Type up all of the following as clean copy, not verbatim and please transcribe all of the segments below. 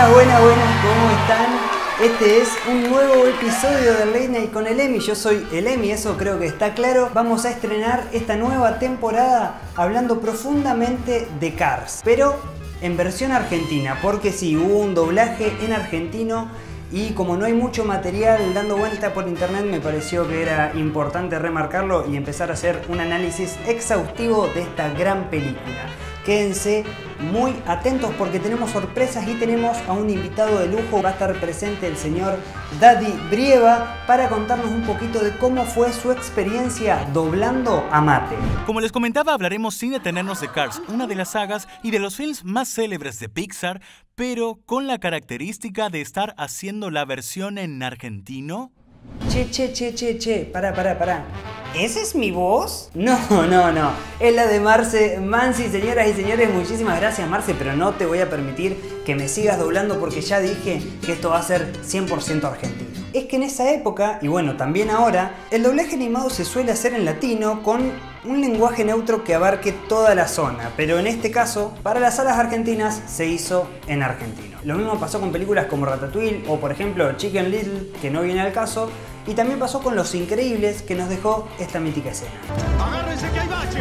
Buenas, ¿cómo están? Este es un nuevo episodio de Late Night con el Emi. Yo soy el Emi, eso creo que está claro. Vamos a estrenar esta nueva temporada hablando profundamente de Cars, pero en versión argentina, porque sí, hubo un doblaje en argentino y como no hay mucho material dando vuelta por internet, me pareció que era importante remarcarlo y empezar a hacer un análisis exhaustivo de esta gran película. Quédense muy atentos porque tenemos sorpresas y tenemos a un invitado de lujo. Va a estar presente el señor Daddy Brieva para contarnos un poquito de cómo fue su experiencia doblando a Mate. Como les comentaba, hablaremos sin detenernos de Cars, una de las sagas y de los films más célebres de Pixar, pero con la característica de estar haciendo la versión en argentino. Che, pará. ¿Esa es mi voz? No. Es la de Marce Mansi, señoras y señores. Muchísimas gracias, Marce, pero no te voy a permitir que me sigas doblando porque ya dije que esto va a ser 100% argentino. Es que en esa época, y bueno, también ahora, el doblaje animado se suele hacer en latino con un lenguaje neutro que abarque toda la zona, pero en este caso, para las salas argentinas, se hizo en argentino. Lo mismo pasó con películas como Ratatouille o, por ejemplo, Chicken Little, que no viene al caso, y también pasó con Los Increíbles, que nos dejó esta mítica escena. ¡Agárrense que hay baches!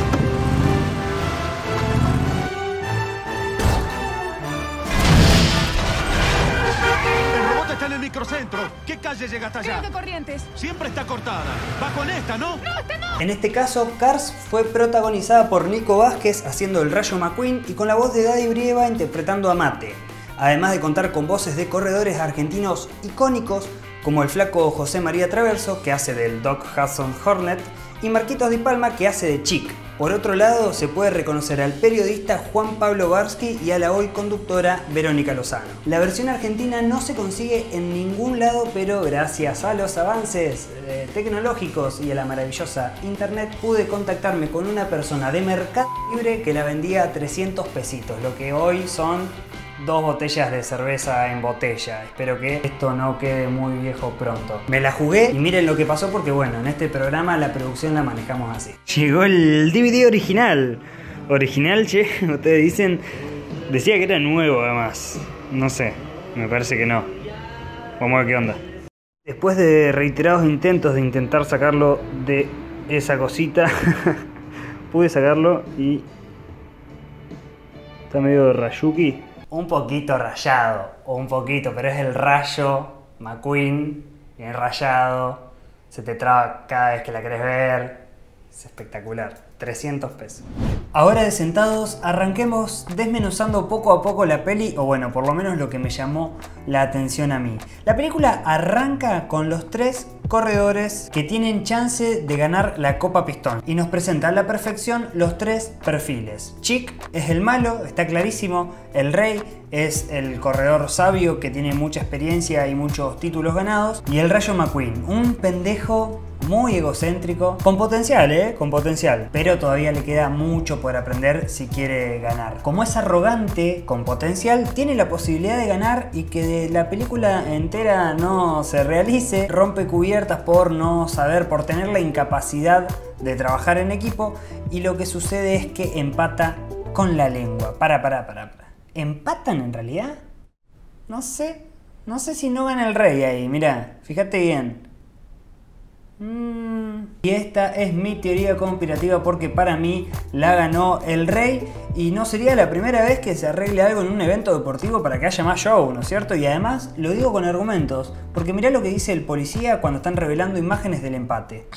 El robot está en el microcentro. ¿Qué calle llega hasta allá? Creo que Corrientes. Siempre está cortada. Bajo en esta, ¿no? No, esta no. En este caso, Cars fue protagonizada por Nico Vázquez haciendo el Rayo McQueen y con la voz de Daddy Brieva interpretando a Mate. Además de contar con voces de corredores argentinos icónicos como el flaco José María Traverso, que hace del Doc Hudson Hornet, y Marquitos Di Palma, que hace de Chick. Por otro lado, se puede reconocer al periodista Juan Pablo Barsky y a la hoy conductora Verónica Lozano. La versión argentina no se consigue en ningún lado, pero gracias a los avances tecnológicos y a la maravillosa internet pude contactarme con una persona de Mercado Libre que la vendía a 300 pesitos, lo que hoy son 2 botellas de cerveza en botella. Espero que esto no quede muy viejo pronto. Me la jugué y miren lo que pasó porque bueno, en este programa la producción la manejamos así. Llegó el DVD original. Original, che, ustedes dicen. Decía que era nuevo además. No sé, me parece que no. Vamos a ver qué onda. Después de reiterados intentar sacarlo de esa cosita, pude sacarlo y está medio rayuki. Un poquito rayado, o un poquito, pero es el Rayo McQueen, bien rayado, se te traba cada vez que la querés ver, es espectacular, 300 pesos. Ahora de sentados, arranquemos desmenuzando poco a poco la peli, o bueno, por lo menos lo que me llamó la atención a mí. La película arranca con los 3 corredores que tienen chance de ganar la Copa Pistón y nos presenta a la perfección los 3 perfiles. Chick es el malo, está clarísimo. El Rey es el corredor sabio que tiene mucha experiencia y muchos títulos ganados. Y el Rayo McQueen, un pendejo muy egocéntrico, con potencial, con potencial, pero todavía le queda mucho por aprender si quiere ganar. Como es arrogante, con potencial, tiene la posibilidad de ganar y que de la película entera no se realice, rompe cubiertas por no saber, por tener la incapacidad de trabajar en equipo, y lo que sucede es que empata con la lengua. Para. ¿Empatan en realidad? No sé si no gana el Rey ahí, mirá, fíjate bien. Y esta es mi teoría conspirativa porque para mí la ganó el Rey y no sería la primera vez que se arregle algo en un evento deportivo para que haya más show, ¿no es cierto? Y además lo digo con argumentos, porque mirá lo que dice el policía cuando están revelando imágenes del empate.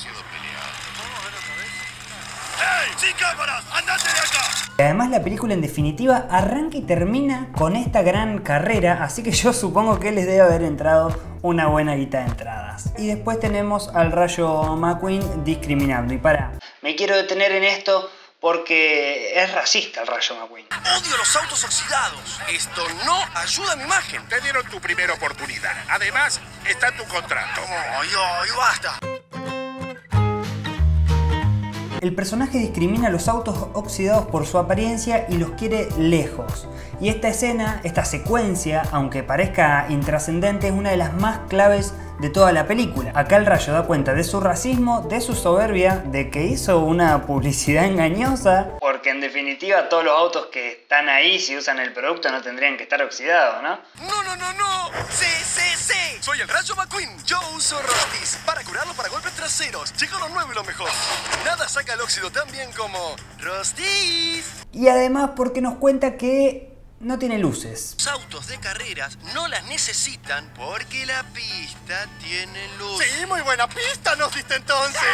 ¡Sin cámaras! ¡Andate de acá! Y además la película en definitiva arranca y termina con esta gran carrera, así que yo supongo que les debe haber entrado una buena guita de entradas. Y después tenemos al Rayo McQueen discriminando. Y me quiero detener en esto porque es racista el Rayo McQueen. Odio los autos oxidados. Esto no ayuda a mi imagen. Te dieron tu primera oportunidad. Además, está en tu contrato. ¡Ay, basta! El personaje discrimina a los autos oxidados por su apariencia y los quiere lejos. Y esta escena, esta secuencia, aunque parezca intrascendente, es una de las más claves de toda la película. Acá el Rayo da cuenta de su racismo, de su soberbia, de que hizo una publicidad engañosa. Porque en definitiva todos los autos que están ahí, si usan el producto, no tendrían que estar oxidados, ¿no? No. Sí. Soy el Rayo McQueen. Yo uso Rostis para curarlo para golpes traseros. Llegó lo nuevo y lo mejor. Nada saca el óxido tan bien como Rostis. Y además porque nos cuenta que no tiene luces. Los autos de carreras no las necesitan porque la pista tiene luz. Sí, muy buena pista nos diste entonces.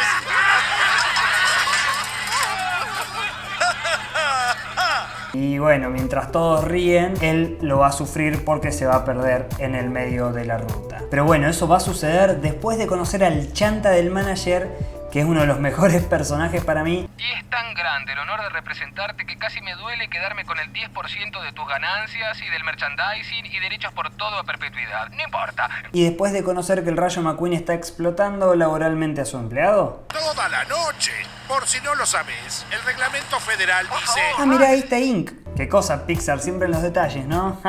Y bueno, mientras todos ríen, él lo va a sufrir porque se va a perder en el medio de la ruta. Pero bueno, eso va a suceder después de conocer al chanta del manager, que es uno de los mejores personajes para mí. Y es tan grande el honor de representarte que casi me duele quedarme con el 10% de tus ganancias y del merchandising y derechos por todo a perpetuidad. No importa. Y después de conocer que el Rayo McQueen está explotando laboralmente a su empleado. Toda la noche. Por si no lo sabes, el reglamento federal dice... Ah, mira, ahí está Inc. Qué cosa, Pixar, siempre en los detalles, ¿no?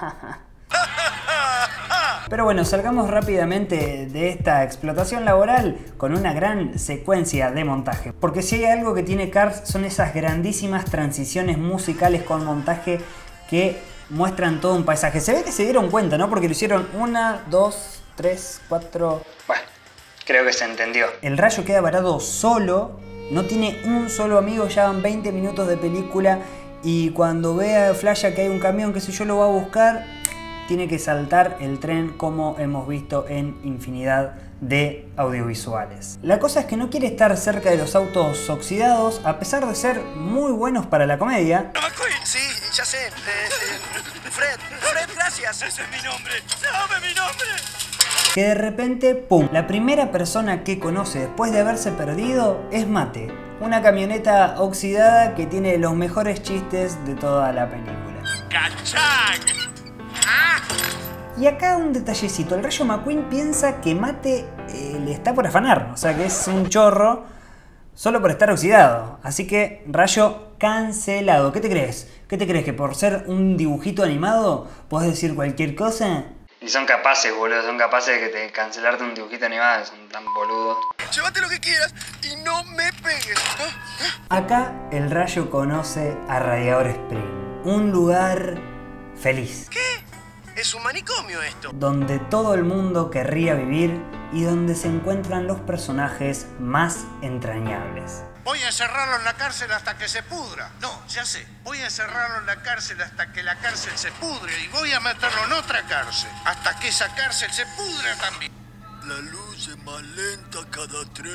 Pero bueno, salgamos rápidamente de esta explotación laboral con una gran secuencia de montaje. Porque si hay algo que tiene Cars son esas grandísimas transiciones musicales con montaje que muestran todo un paisaje. Se ve que se dieron cuenta, ¿no? Porque lo hicieron 1, 2, 3, 4... Bueno, creo que se entendió. El Rayo queda varado solo, no tiene un solo amigo, ya van 20 minutos de película y cuando vea flasha que hay un camión, qué sé yo, lo va a buscar, tiene que saltar el tren como hemos visto en infinidad de audiovisuales. La cosa es que no quiere estar cerca de los autos oxidados, a pesar de ser muy buenos para la comedia. Sí, ya sé. Fred, gracias. Ese es mi nombre. ¡Sabe mi nombre! Que de repente, ¡pum! La primera persona que conoce después de haberse perdido es Mate, una camioneta oxidada que tiene los mejores chistes de toda la película. ¡Cachán! Y acá un detallecito, el Rayo McQueen piensa que Mate le está por afanar, o sea que es un chorro solo por estar oxidado. Así que Rayo cancelado. ¿Qué te crees? ¿Qué te crees? ¿Que por ser un dibujito animado podés decir cualquier cosa? Y son capaces, boludo, son capaces de que te cancelarte un dibujito animado, son tan boludos. Llévate lo que quieras y no me pegues. Acá el Rayo conoce a Radiador Spring, un lugar feliz. ¿Qué? Es un manicomio esto. Donde todo el mundo querría vivir y donde se encuentran los personajes más entrañables. Voy a encerrarlo en la cárcel hasta que se pudra. No, ya sé. Voy a encerrarlo en la cárcel hasta que la cárcel se pudre y voy a meterlo en otra cárcel hasta que esa cárcel se pudre también. La luz es más lenta cada 3.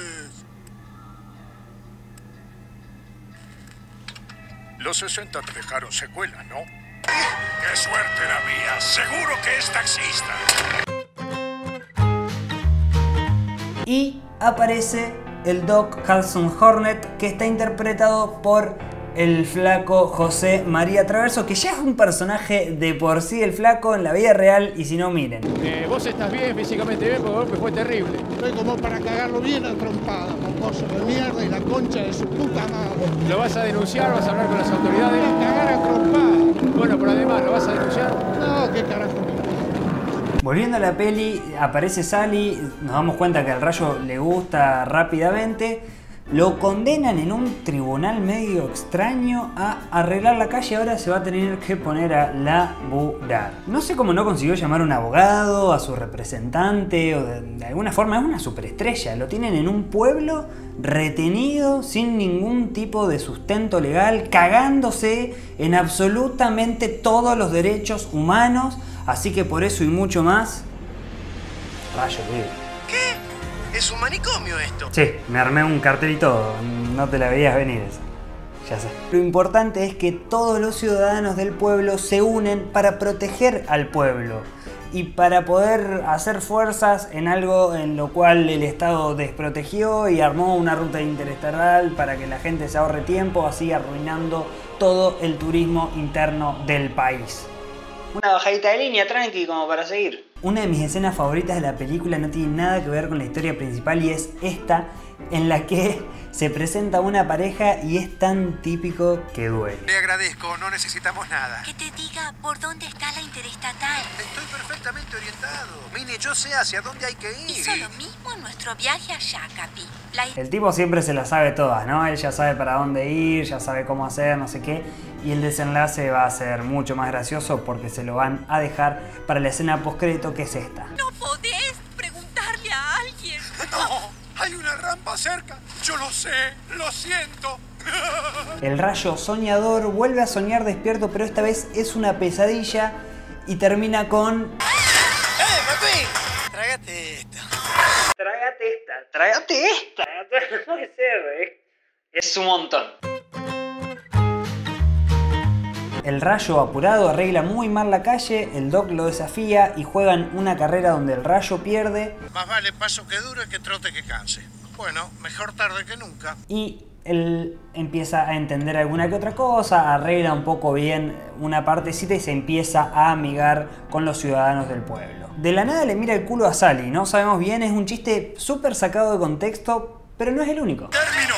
Los 60 te dejaron secuela, ¿no? ¡Qué suerte la mía! Seguro que es taxista. Y aparece el Doc Hudson Hornet, que está interpretado por el flaco José María Traverso, que ya es un personaje de por sí el flaco en la vida real, y si no, miren. Vos estás bien, físicamente bien, porque el golpe fue terrible. Estoy como para cagarlo bien a trompada, mocoso de mierda y la concha de su puta madre. ¿Lo vas a denunciar? ¿Vas a hablar con las autoridades? Voy a cagar a trompada. Bueno, pero además, ¿lo vas a denunciar? No, qué carajo. Volviendo a la peli, aparece Sally, nos damos cuenta que al Rayo le gusta rápidamente, lo condenan en un tribunal medio extraño a arreglar la calle, ahora se va a tener que poner a laburar. No sé cómo no consiguió llamar a un abogado, a su representante, o de alguna forma es una superestrella, lo tienen en un pueblo retenido sin ningún tipo de sustento legal, cagándose en absolutamente todos los derechos humanos. Así que por eso y mucho más, Rayo vive. ¿Qué? ¿Es un manicomio esto? Sí, me armé un cartel y todo, no te la veías venir eso. Ya sé. Lo importante es que todos los ciudadanos del pueblo se unen para proteger al pueblo y para poder hacer fuerzas en algo en lo cual el Estado desprotegió y armó una ruta interestatal para que la gente se ahorre tiempo, así arruinando todo el turismo interno del país. Una bajadita de línea, tranqui, como para seguir. Una de mis escenas favoritas de la película no tiene nada que ver con la historia principal y es esta, en la que se presenta una pareja y es tan típico que duele. Le agradezco, no necesitamos nada. Que te diga por dónde está la interestatal. Estoy perfectamente orientado. Mini, yo sé hacia dónde hay que ir. Hizo lo mismo en nuestro viaje allá, Capi. El tipo siempre se las sabe todas, ¿no? Él ya sabe para dónde ir, ya sabe cómo hacer, no sé qué. Y el desenlace va a ser mucho más gracioso porque se lo van a dejar para la escena postcrédito, que es esta. No podés preguntarle a alguien. No, hay una rampa cerca. Yo lo sé, lo siento. El rayo soñador vuelve a soñar despierto, pero esta vez es una pesadilla y termina con... McQueen! Trágate esto. Trágate esta. No puede ser, es un montón. El rayo apurado arregla muy mal la calle, el Doc lo desafía y juegan una carrera donde el rayo pierde. Más vale paso que dure que trote que canse. Bueno, mejor tarde que nunca. Y él empieza a entender alguna que otra cosa, arregla un poco bien una partecita y se empieza a amigar con los ciudadanos del pueblo. De la nada le mira el culo a Sally, no sabemos bien, es un chiste súper sacado de contexto, pero no es el único. ¡Terminó!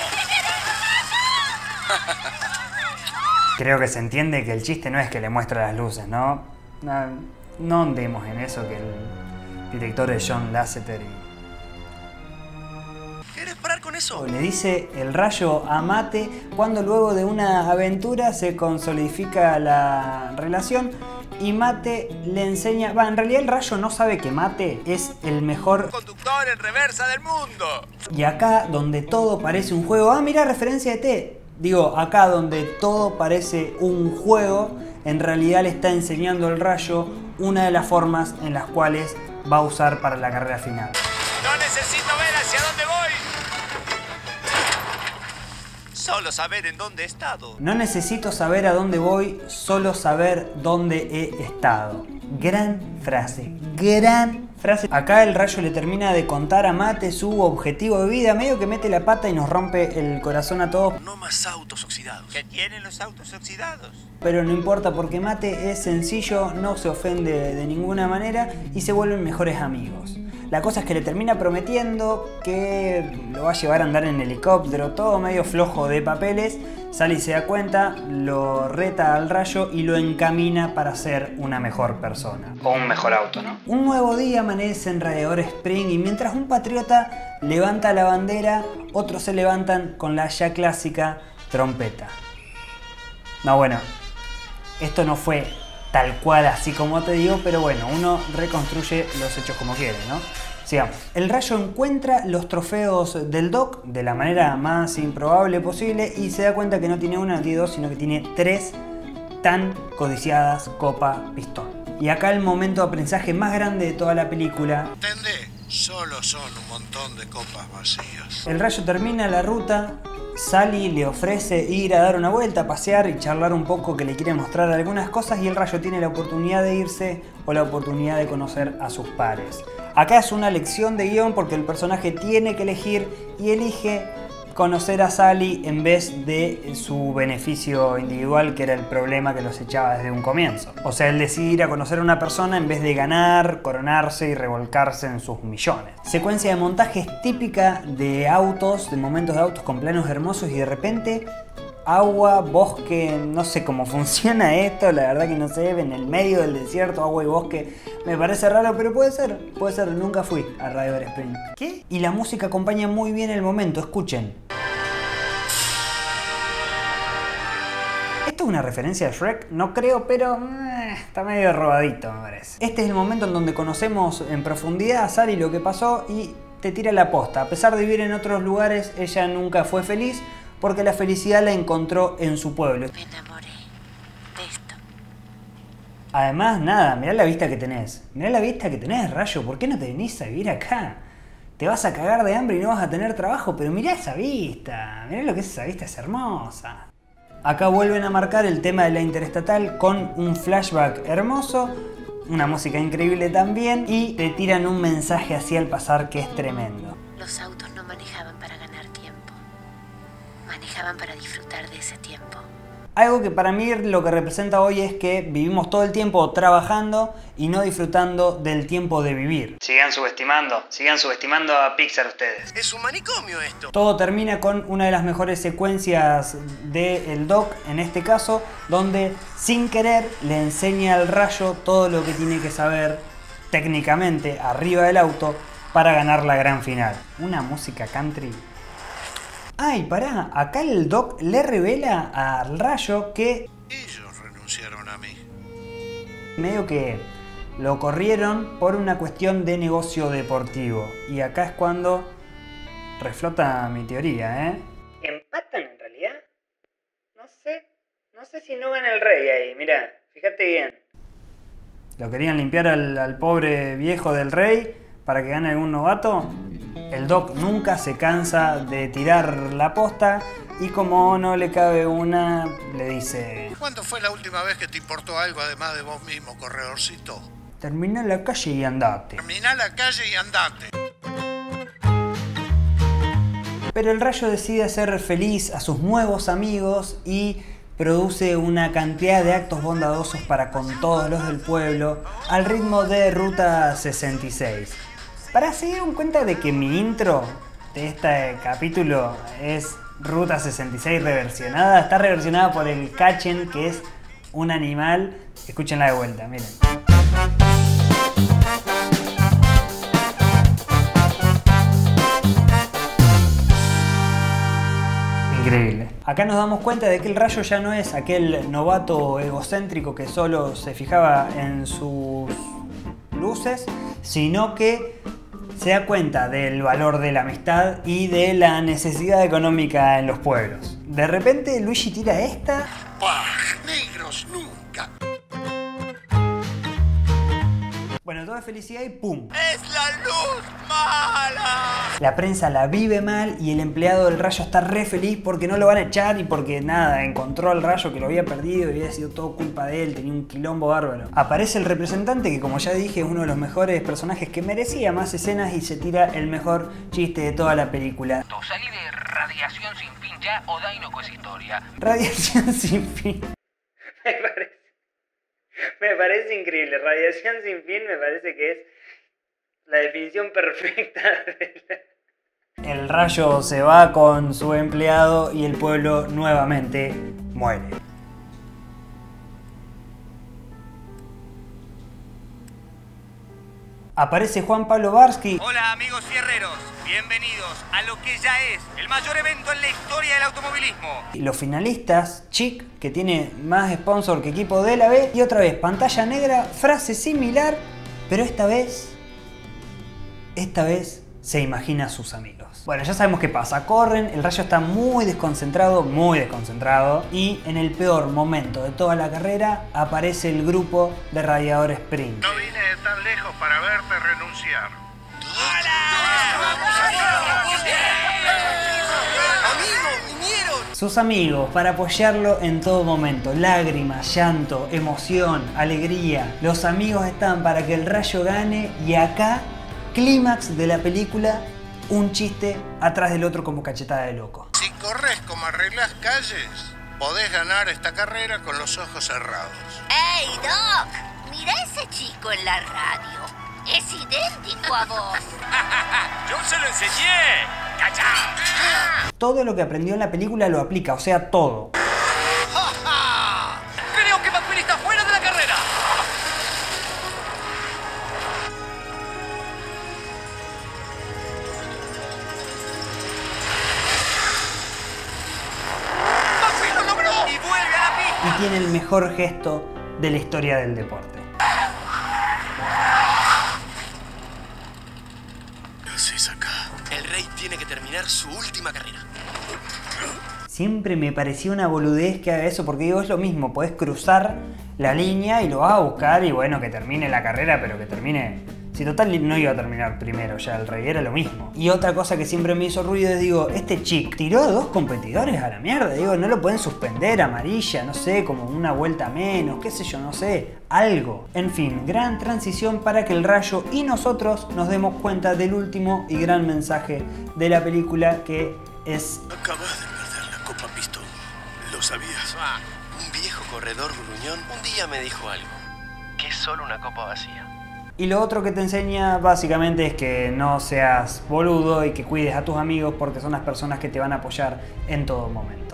Creo que se entiende que el chiste no es que le muestra las luces, ¿no? No andemos en eso, que el director es John Lasseter y... ¿Quieres parar con eso? Le dice el rayo a Mate cuando luego de una aventura se consolidifica la relación y Mate le enseña... en realidad el rayo no sabe que Mate es el mejor conductor en reversa del mundo. Y acá donde todo parece un juego... mirá, referencia de T. Digo, acá donde todo parece un juego, en realidad le está enseñando el rayo una de las formas en las cuales va a usar para la carrera final. No necesito ver hacia dónde voy. Solo saber en dónde he estado. No necesito saber a dónde voy, solo saber dónde he estado. Gran frase, gran frase. Acá el rayo le termina de contar a Mate su objetivo de vida, medio que mete la pata y nos rompe el corazón a todos. No más autos oxidados. ¿Qué tienen los autos oxidados? Pero no importa porque Mate es sencillo, no se ofende de ninguna manera y se vuelven mejores amigos. La cosa es que le termina prometiendo que lo va a llevar a andar en helicóptero, todo medio flojo de papeles. Sally se da cuenta, lo reta al rayo y lo encamina para ser una mejor persona. O un mejor auto, ¿no? Un nuevo día amanece en Radiador Spring y mientras un patriota levanta la bandera, otros se levantan con la ya clásica trompeta. No, bueno, esto no fue tal cual así como te digo, pero bueno, uno reconstruye los hechos como quiere, ¿no? Sigamos. El rayo encuentra los trofeos del Doc de la manera más improbable posible y se da cuenta que no tiene una, no tiene dos, sino que tiene 3 tan codiciadas copa pistón. Y acá el momento de aprendizaje más grande de toda la película. ¿Entendés? Solo son un montón de copas vacías. El rayo termina la ruta, Sally le ofrece ir a dar una vuelta, a pasear y charlar un poco, que le quiere mostrar algunas cosas y el rayo tiene la oportunidad de irse o la oportunidad de conocer a sus pares. Acá es una lección de guión porque el personaje tiene que elegir y elige conocer a Sally en vez de su beneficio individual, que era el problema que los echaba desde un comienzo. O sea, él decide ir a conocer a una persona en vez de ganar, coronarse y revolcarse en sus millones. Secuencia de montajes típica de autos, de momentos de autos con planos hermosos y de repente agua, bosque, no sé cómo funciona esto, la verdad que no sé, en el medio del desierto, agua y bosque, me parece raro, pero puede ser, nunca fui a Radiador Spring. ¿Qué? Y la música acompaña muy bien el momento, escuchen. ¿Esto es una referencia a Shrek? No creo, pero está medio robadito, me parece. Este es el momento en donde conocemos en profundidad a Sally lo que pasó y te tira la posta. A pesar de vivir en otros lugares, ella nunca fue feliz, porque la felicidad la encontró en su pueblo. Me enamoré de esto. Además, nada, mirá la vista que tenés. Mirá la vista que tenés, rayo. ¿Por qué no te venís a vivir acá? Te vas a cagar de hambre y no vas a tener trabajo, pero mirá esa vista. Mirá lo que es esa vista, es hermosa. Acá vuelven a marcar el tema de la interestatal con un flashback hermoso, una música increíble también, y te tiran un mensaje así al pasar que es tremendo. Los autos no manejaban para ganar tiempo. Manejaban para disfrutar de ese tiempo. Algo que para mí lo que representa hoy es que vivimos todo el tiempo trabajando y no disfrutando del tiempo de vivir. Sigan subestimando a Pixar ustedes. Es un manicomio esto. Todo termina con una de las mejores secuencias del Doc, en este caso, donde sin querer le enseña al Rayo todo lo que tiene que saber técnicamente arriba del auto para ganar la gran final. Una música country. Ay, pará, acá el Doc le revela al Rayo que Ellos renunciaron a mí. medio que lo corrieron por una cuestión de negocio deportivo. Y acá es cuando reflota mi teoría, ¿eh? ¿Empatan en realidad? No sé si no gana el Rey ahí, mirá, fíjate bien. ¿Lo querían limpiar al pobre viejo del Rey para que gane algún novato? El Doc nunca se cansa de tirar la posta y como no le cabe una, le dice... ¿Cuándo fue la última vez que te importó algo además de vos mismo, corredorcito? Terminá la calle y andate. Terminá la calle y andate. Pero el Rayo decide hacer feliz a sus nuevos amigos y produce una cantidad de actos bondadosos para con todos los del pueblo al ritmo de Ruta 66. Para se dieron cuenta de que mi intro de este capítulo es Ruta 66 reversionada. Está reversionada por el Cachen, que es un animal. Escúchenla de vuelta, miren. Increíble. Acá nos damos cuenta de que el Rayo ya no es aquel novato egocéntrico que solo se fijaba en sus luces, sino que se da cuenta del valor de la amistad y de la necesidad económica en los pueblos. De repente Luigi tira esta. ¡Pah! ¡Negros nunca! Bueno, todo es felicidad y ¡pum! ¡Es la luz mala! La prensa la vive mal y el empleado del Rayo está re feliz porque no lo van a echar y porque nada, encontró al Rayo que lo había perdido y había sido todo culpa de él, tenía un quilombo bárbaro. Aparece el representante que, como ya dije, es uno de los mejores personajes que merecía más escenas y se tira el mejor chiste de toda la película. Salí de Radiación Sin Fin ya o Dainoco es historia. Radiación sin fin. Me parece increíble. Radiación sin fin me parece que es la definición perfecta de... El Rayo se va con su empleado y el pueblo nuevamente muere. Aparece Juan Pablo Varsky. Hola amigos fierreros, bienvenidos a lo que ya es el mayor evento en la historia del automovilismo. Y los finalistas, Chic, que tiene más sponsor que equipo de la B. Y otra vez, pantalla negra, frase similar, pero esta vez se imagina a sus amigos. Bueno, ya sabemos qué pasa, corren, el Rayo está muy desconcentrado, y en el peor momento de toda la carrera aparece el grupo de Radiador Sprint. No vine de tan lejos para verte renunciar. ¡Amigos, vinieron! Sus amigos para apoyarlo en todo momento, lágrimas, llanto, emoción, alegría. Los amigos están para que el Rayo gane y acá, clímax de la película, un chiste atrás del otro como cachetada de loco. Si corres como arreglás calles, podés ganar esta carrera con los ojos cerrados. ¡Ey, Doc! Mira ese chico en la radio. Es idéntico a vos. ¡Yo se lo enseñé! ¡Cachá! Todo lo que aprendió en la película lo aplica, o sea, todo. Creo que McQueen está fuera de la carrera. McQueen lo logró y vuelve a la pista. Y tiene el mejor gesto de la historia del deporte. ¿Qué haces acá? El Rey tiene que terminar su última carrera. Siempre me pareció una boludez que haga eso, porque digo, es lo mismo, podés cruzar la línea y lo vas a buscar y bueno, que termine la carrera, pero que termine... Si total no iba a terminar primero ya, el Rey era lo mismo. Y otra cosa que siempre me hizo ruido es, digo, este Chic tiró a dos competidores a la mierda, digo, no lo pueden suspender, amarilla, no sé, como una vuelta menos, qué sé yo, no sé, algo. En fin, gran transición para que el Rayo y nosotros nos demos cuenta del último y gran mensaje de la película, que es... Acabas de perder la Copa Pistón. ¿Lo sabías? viejo corredor gruñón, un día me dijo algo, que es solo una copa vacía. Y lo otro que te enseña básicamente es que no seas boludo y que cuides a tus amigos porque son las personas que te van a apoyar en todo momento.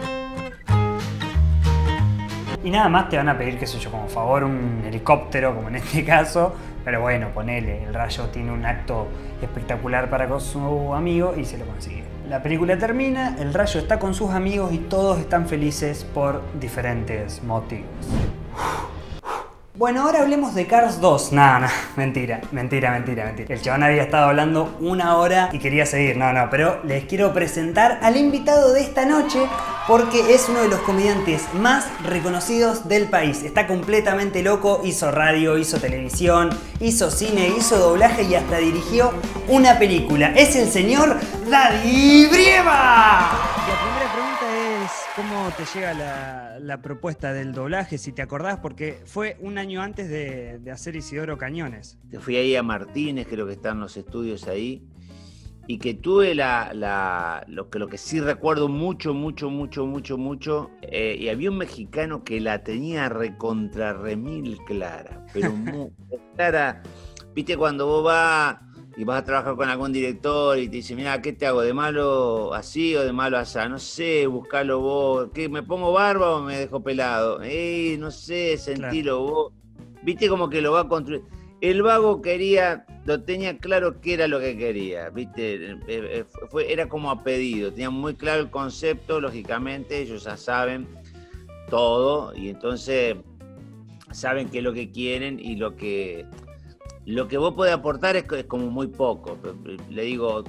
Y nada más te van a pedir, qué sé yo, como favor un helicóptero, como en este caso. Pero bueno, ponele, el Rayo tiene un acto espectacular para con su amigo y se lo consigue. La película termina, el Rayo está con sus amigos y todos están felices por diferentes motivos. Bueno, ahora hablemos de Cars 2. No, mentira. El chabón había estado hablando 1 hora y quería seguir. No, pero les quiero presentar al invitado de esta noche porque es uno de los comediantes más reconocidos del país. Está completamente loco, hizo radio, hizo televisión, hizo cine, hizo doblaje y hasta dirigió una película. Es el señor Daddy Brieva. La primera pregunta es ¿cómo te llega la propuesta del doblaje? Si te acordás, porque fue un año antes de hacer Isidoro Cañones. Te fui ahí a Martínez, creo que están los estudios ahí, y que tuve lo que sí recuerdo mucho, y había un mexicano que la tenía recontra remil clara, pero muy clara. Viste cuando vos vas y vas a trabajar con algún director y te dice, mira, ¿qué te hago? ¿De malo así o de malo así? No sé, buscalo vos. ¿Qué, me pongo barba o me dejo pelado? No sé, sentilo vos. Viste como que lo va a construir. El vago lo tenía claro qué era lo que quería, viste, era como a pedido, tenía muy claro el concepto, lógicamente, ellos ya saben todo y entonces saben qué es lo que quieren y lo que vos podés aportar es como muy poco. Le digo,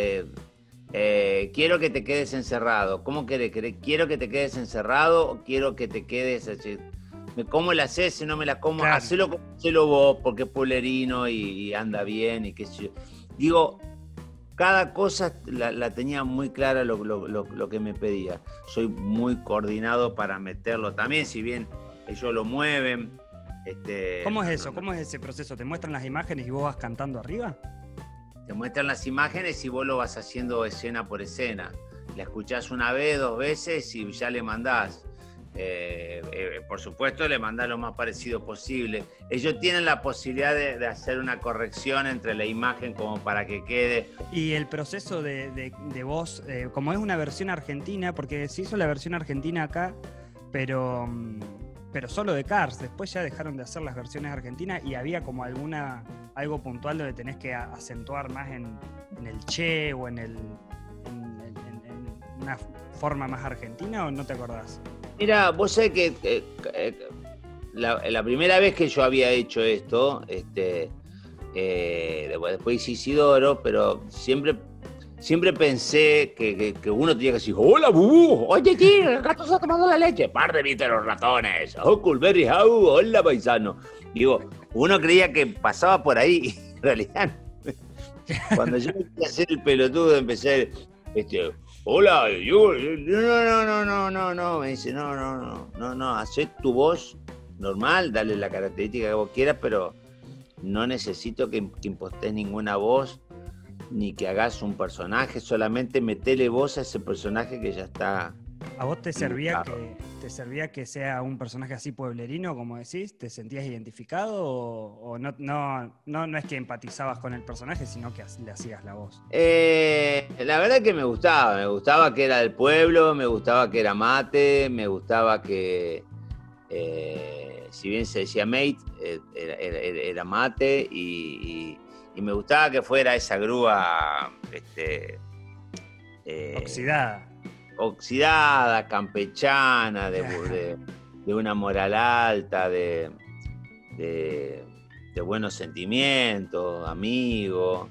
quiero que te quedes encerrado. ¿Cómo querés? ¿Quiero que te quedes encerrado o quiero que te quedes... ¿Me como la haces? Si no me la como, claro. Hacelo vos porque es pulerino y anda bien y qué sé yo. Digo, cada cosa la tenía muy clara lo que me pedía. Soy muy coordinado para meterlo también, si bien ellos lo mueven. ¿Cómo es eso? ¿Cómo es ese proceso? ¿Te muestran las imágenes y vos vas cantando arriba? Te muestran las imágenes y vos lo vas haciendo escena por escena. La escuchás 1 vez, 2 veces y ya le mandás. Por supuesto le mandás lo más parecido posible. Ellos tienen la posibilidad de hacer una corrección entre la imagen como para que quede. Y el proceso de voz, como es una versión argentina, porque se hizo la versión argentina acá, pero solo de Cars, después ya dejaron de hacer las versiones argentinas y había como algo puntual donde tenés que acentuar más en el che o en una forma más argentina, ¿o no te acordás? Mira, vos sabés que la primera vez que yo había hecho esto, después hice Isidoro, pero siempre pensé que uno tenía que decir, hola, Bubú, oye, tío, el gato está tomando la leche, par de viste los ratones, oh, Culberry, hola, paisano. Digo, uno creía que pasaba por ahí, y en realidad, cuando yo empecé a hacer el pelotudo, empecé, hola, yo, no, me dice, no, hacé tu voz normal, dale la característica que vos quieras, pero no necesito que impostés ninguna voz, ni que hagas un personaje, solamente metele voz a ese personaje que ya está. ¿A vos te servía que sea un personaje así pueblerino, como decís? ¿Te sentías identificado o no es que empatizabas con el personaje, sino que le hacías la voz? La verdad que me gustaba que era del pueblo, me gustaba que era mate, me gustaba que, si bien se decía mate, era mate y me gustaba que fuera esa grúa oxidada, campechana, de una moral alta, de buenos sentimientos, amigo.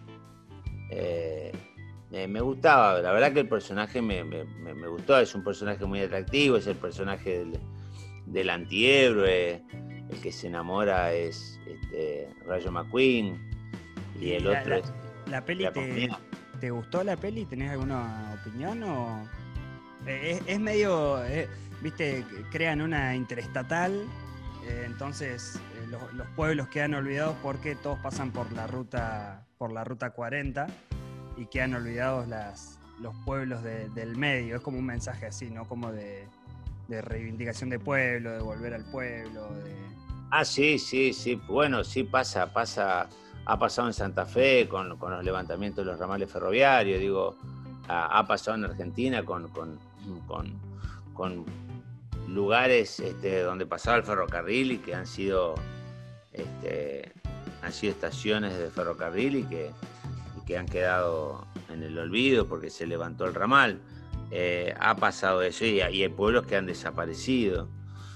Me gustaba, la verdad que el personaje me gustó, es un personaje muy atractivo, es el personaje del antihéroe, el que se enamora es Rayo McQueen. Y el otro es... ¿La peli te gustó la peli? ¿Tenés alguna opinión? ¿O es medio... viste, crean una interestatal, entonces los pueblos quedan olvidados porque todos pasan por la ruta 40 y quedan olvidados los pueblos del medio. Es como un mensaje así, ¿no? Como de de reivindicación de pueblo, de volver al pueblo, de... Ah, sí. Bueno, sí pasa. Ha pasado en Santa Fe con los levantamientos de los ramales ferroviarios, digo, ha pasado en Argentina con lugares donde pasaba el ferrocarril y que han sido estaciones de ferrocarril y que han quedado en el olvido porque se levantó el ramal. Ha pasado eso y hay pueblos que han desaparecido.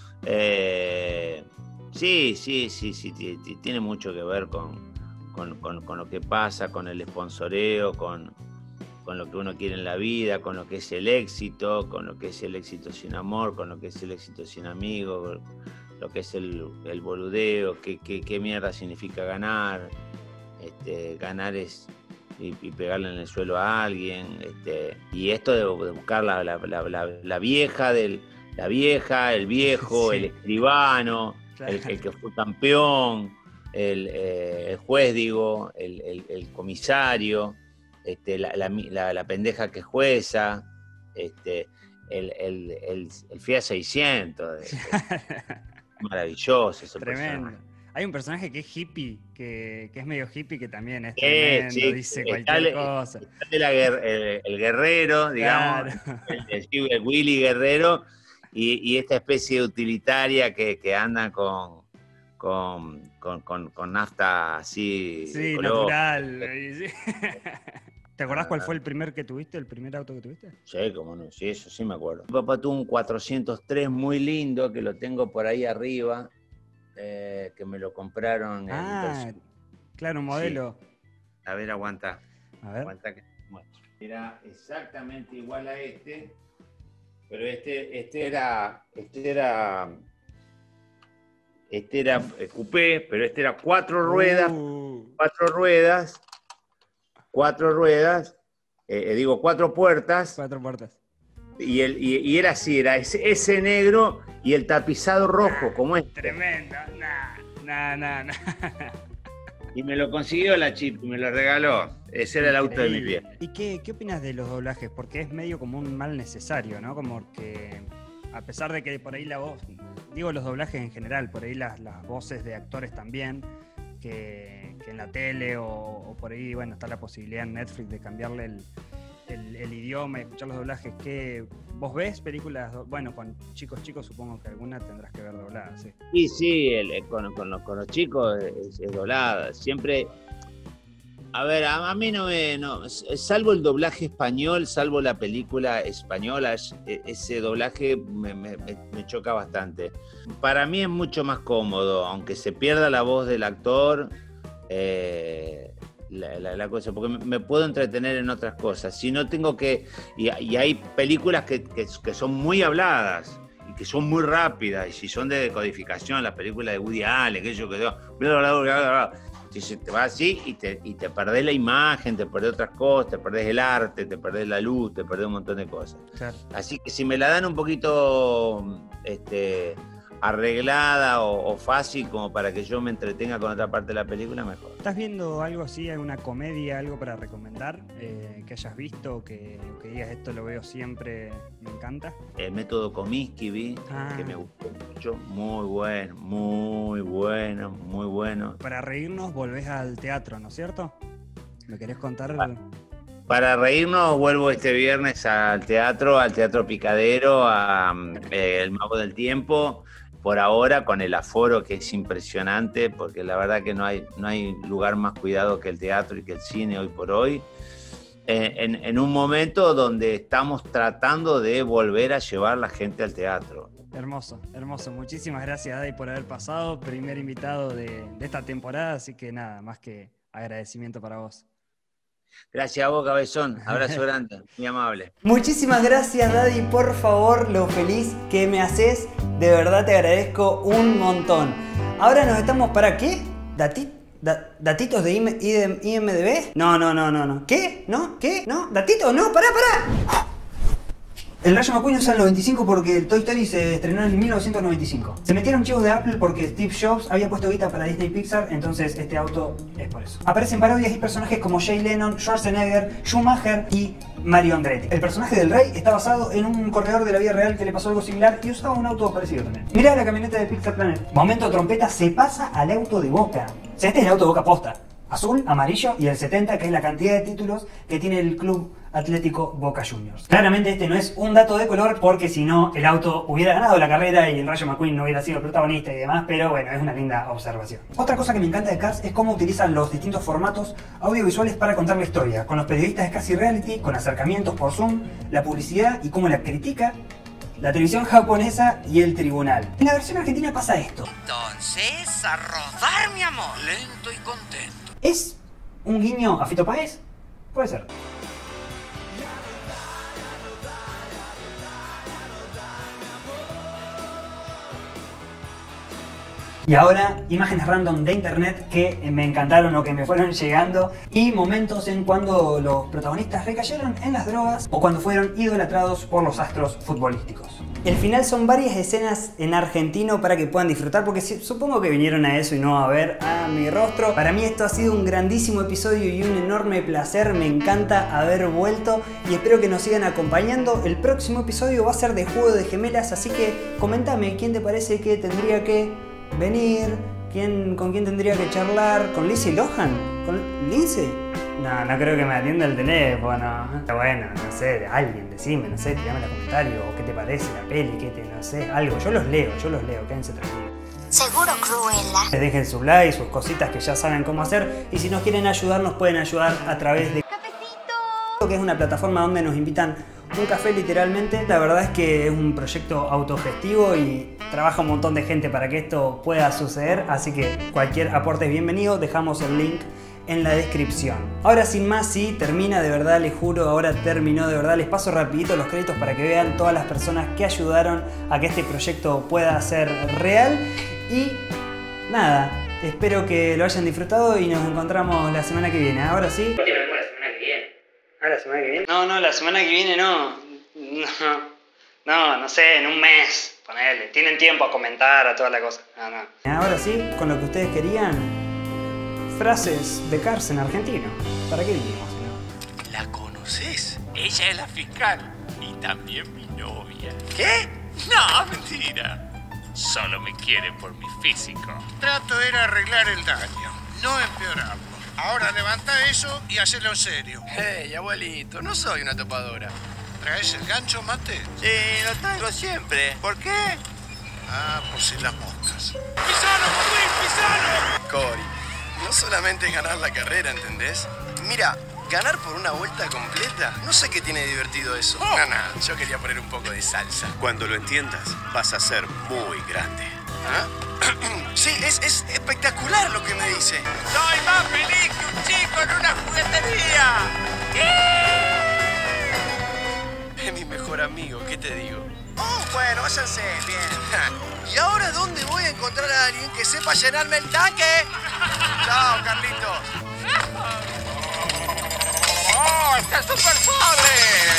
Sí, tiene mucho que ver con lo que pasa, con el sponsoreo, con lo que uno quiere en la vida, con lo que es el éxito, con lo que es el éxito sin amor, con lo que es el éxito sin amigos, lo que es el boludeo, qué mierda significa ganar. Ganar es y pegarle en el suelo a alguien, y esto de buscar la vieja, el viejo, sí. El escribano, claro. el que fue campeón, el juez, digo, el comisario, la pendeja que jueza, el Fiat 600, maravilloso ese tremendo. Personaje. Hay un personaje que es hippie, que es medio hippie, que también es tremendo, sí, dice cualquier cosa. El guerrero, digamos, claro. el Willy Guerrero, y esta especie de utilitaria que anda con nafta así. Sí, natural. ¿Te acordás cuál fue el primer auto que tuviste? Sí, cómo no, sí, eso sí me acuerdo. Mi papá tuvo un 403 muy lindo, que lo tengo por ahí arriba. Que me lo compraron claro, un modelo. Sí. A ver, aguanta. A ver. Aguanta que te muestro. Era exactamente igual a pero este era coupé, pero este era cuatro ruedas, digo, cuatro puertas. Y era así, era ese negro y el tapizado rojo, como este. Tremendo, nah. Y me lo consiguió la Chip, me lo regaló. Ese era el auto de mi vieja. ¿Y qué opinas de los doblajes? Porque es medio como un mal necesario, ¿no? Como que, a pesar de que por ahí la voz, digo los doblajes en general, por ahí las voces de actores también, que en la tele o por ahí, bueno, está la posibilidad en Netflix de cambiarle el idioma y escuchar los doblajes. ¿Qué vos ves películas? Bueno, con chicos supongo que alguna tendrás que ver doblada, ¿sí? Sí, con los chicos es doblada. Siempre, a ver, a mí no, salvo el doblaje español, salvo la película española, ese doblaje me choca bastante. Para mí es mucho más cómodo, aunque se pierda la voz del actor, la cosa, porque me puedo entretener en otras cosas. Si no tengo que... Y hay películas que son muy habladas y que son muy rápidas, y si son de decodificación, las películas de Woody Allen, te vas así y te perdés la imagen, te perdés otras cosas, te perdés el arte, te perdés la luz, te perdés un montón de cosas. Claro. Así que si me la dan un poquito arreglada o fácil como para que yo me entretenga con otra parte de la película, mejor. ¿Estás viendo algo así, alguna comedia, algo para recomendar que hayas visto, que digas esto lo veo siempre, me encanta? El método Kominsky vi, que me gustó mucho, muy bueno. Para reírnos volvés al teatro, ¿no es cierto? ¿Me querés contar? Para reírnos vuelvo este viernes al Teatro Picadero, El Mago del Tiempo. Por ahora, con el aforo que es impresionante, porque la verdad que no hay lugar más cuidado que el teatro y que el cine hoy por hoy, en un momento donde estamos tratando de volver a llevar la gente al teatro. Hermoso. Muchísimas gracias, Daddy, por haber pasado, primer invitado de esta temporada, así que nada, más que agradecimiento para vos. Gracias a vos, cabezón. Abrazo grande, muy amable. Muchísimas gracias, Daddy, por favor, lo feliz que me haces. De verdad te agradezco un montón. Ahora nos estamos para ¿qué? ¿Datitos de IMDb? No. ¿Qué? ¿No? ¿Qué? ¿No? ¿Datitos? No, pará. El Rayo McQueen usa el 95 porque el Toy Story se estrenó en 1995. Se metieron chivos de Apple porque Steve Jobs había puesto guita para Disney Pixar, entonces este auto es por eso. Aparecen parodias y personajes como Jay Leno, Schwarzenegger, Schumacher y Mario Andretti. El personaje del Rey está basado en un corredor de la vida real que le pasó algo similar y usaba un auto parecido también. Mirá la camioneta de Pixar Planet. Momento trompeta, se pasa al auto de Boca. O sea, este es el auto de Boca posta. Azul, amarillo y el 70, que es la cantidad de títulos que tiene el Club Atlético Boca Juniors. Claramente este no es un dato de color porque si no el auto hubiera ganado la carrera y el Rayo McQueen no hubiera sido el protagonista y demás, pero bueno, es una linda observación. Otra cosa que me encanta de Cars es cómo utilizan los distintos formatos audiovisuales para contar la historia, con los periodistas de casi reality, con acercamientos por Zoom, la publicidad y cómo la critica la televisión japonesa y el tribunal. En la versión argentina pasa esto. Entonces, a rodar, mi amor. Lento y contento. ¿Es un guiño a Fito Páez? Puede ser. Y ahora, imágenes random de internet que me encantaron o que me fueron llegando y momentos en cuando los protagonistas recayeron en las drogas o cuando fueron idolatrados por los astros futbolísticos. El final son varias escenas en argentino para que puedan disfrutar porque supongo que vinieron a eso y no a ver a mi rostro. Para mí esto ha sido un grandísimo episodio y un enorme placer, me encanta haber vuelto y espero que nos sigan acompañando. El próximo episodio va a ser de Juego de Gemelas, así que comentame quién te parece que tendría que venir, con quién tendría que charlar, ¿con Lindsay Lohan? ¿Con Lindsay? No creo que me atienda el teléfono. Bueno, no sé, alguien, decime, no sé, tirame en los comentarios, o qué te parece la peli, no sé, algo. Yo los leo, quédense tranquilos. Seguro Cruella. Dejen sus likes, sus cositas que ya saben cómo hacer, y si nos quieren ayudar, nos pueden ayudar a través de Cafecito, que es una plataforma donde nos invitan un café literalmente. La verdad es que es un proyecto autogestivo y trabaja un montón de gente para que esto pueda suceder, así que cualquier aporte es bienvenido, dejamos el link en la descripción. Ahora sin más, sí, termina de verdad, les juro, ahora terminó de verdad. Les paso rapidito los créditos para que vean todas las personas que ayudaron a que este proyecto pueda ser real. Y nada, espero que lo hayan disfrutado y nos encontramos la semana que viene. Ahora sí. La semana que viene. ¿Ah, la semana que viene? No, la semana que viene no sé, en un mes, ponele. Tienen tiempo a comentar, a toda la cosa. No. Ahora sí, con lo que ustedes querían, frases de Cars en argentino. ¿Para qué vinimos? ¿La conoces? Ella es la fiscal y también mi novia. ¿Qué? No, mentira. Solo me quiere por mi físico. Trato era arreglar el daño, no empeorarlo. Ahora levanta eso y hacelo en serio. Hey, abuelito, no soy una topadora. ¿Traes el gancho, Mate? Sí, lo traigo siempre. ¿Por qué? Ah, por si las moscas. ¡Pisano, McQueen, pisano! Cory, no solamente es ganar la carrera, ¿entendés? Mira, ganar por una vuelta completa, no sé qué tiene divertido eso. Oh. No, yo quería poner un poco de salsa. Cuando lo entiendas, vas a ser muy grande. ¿Ah? Sí, es espectacular lo que me dice. Soy más feliz que un chico en una juguetería. Es mi mejor amigo, ¿qué te digo? Oh, bueno, váyanse, bien. ¿Y ahora dónde voy a encontrar a alguien que sepa llenarme el tanque? Chao, Carlitos. ¡Oh, está súper padre!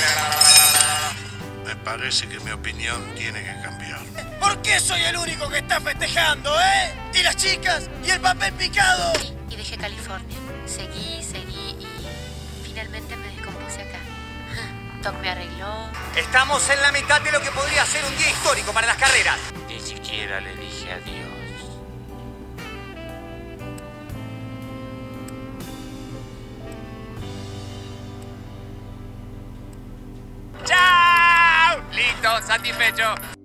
Me parece que mi opinión tiene que cambiar. ¿Por qué soy el único que está festejando, eh? ¿Y las chicas? ¿Y el papel picado? Y dejé California. Seguí y finalmente me descompuse acá. Doc me arregló. Estamos en la mitad de lo que podría ser un día histórico para las carreras. Ni siquiera le dije adiós. ¡Chao! Listo, satisfecho.